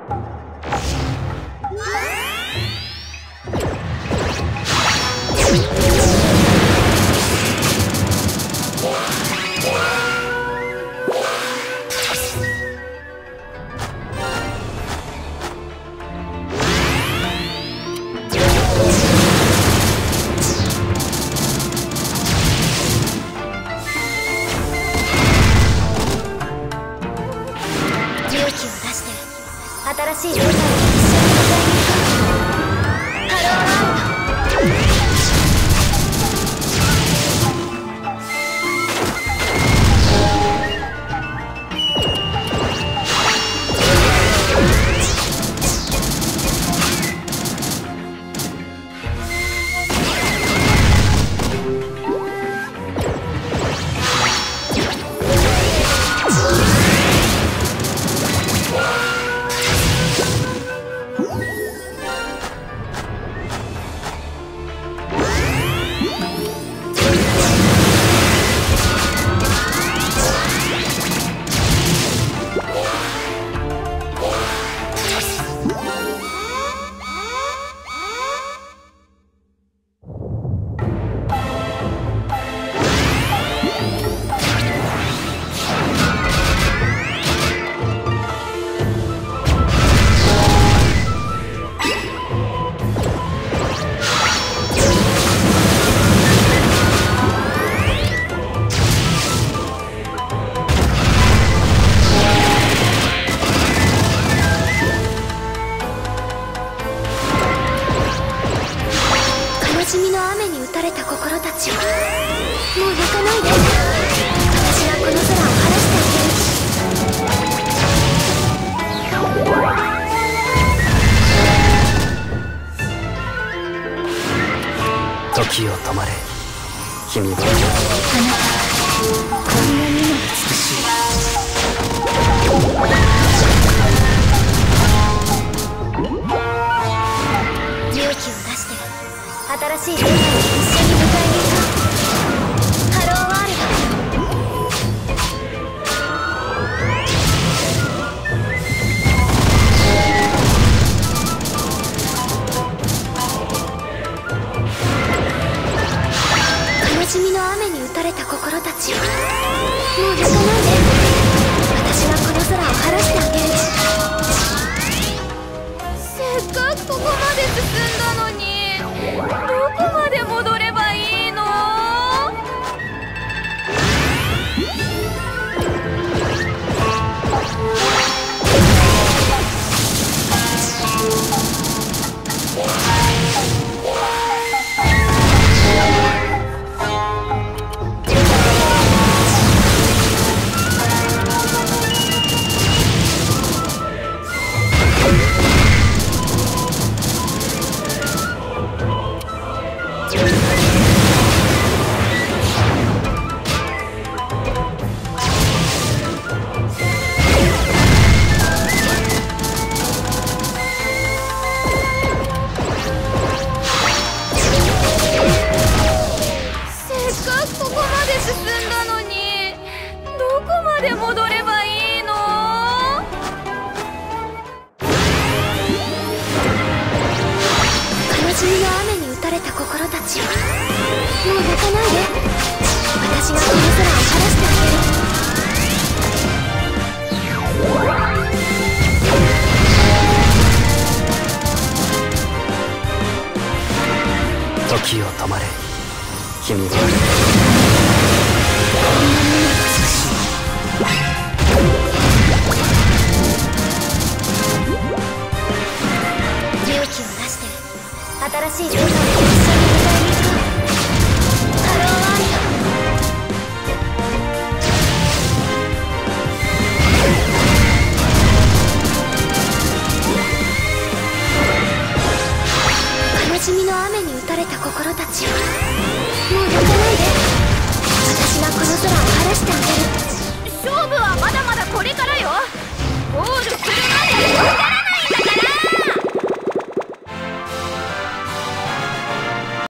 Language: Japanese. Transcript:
新しい世界を一緒に迎えに行こう。ハローワールド。悲しみの雨に打たれた心たちよ、もう泣かないで。私がこの空を晴らしてあげる。時を止まれ、君は。 あなたはこんなにも美しい。新しい世界を一緒に迎えに行こう。ハローワールド。悲しみの雨に打たれた心たちよ、もう泣かないで。私がこの空を晴らしてあげる。せっかくここまで進んだのに、どこまで戻ればいいの？進んだのに、どこまで戻ればいいの？悲しみの雨に打たれた心たちよ、もう泣かないで。私がこの空を晴らしてあげる。 時を止まれ、君は。 勇気を出して新しい世界を一緒に迎えに行こ